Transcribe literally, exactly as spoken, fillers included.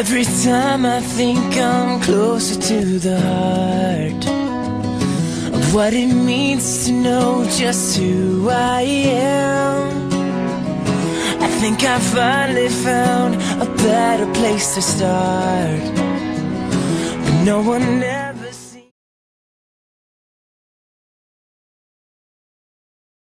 Every time I think I'm closer to the heart of what it means to know just who I am, I think I finally found a better place to start, but no one ever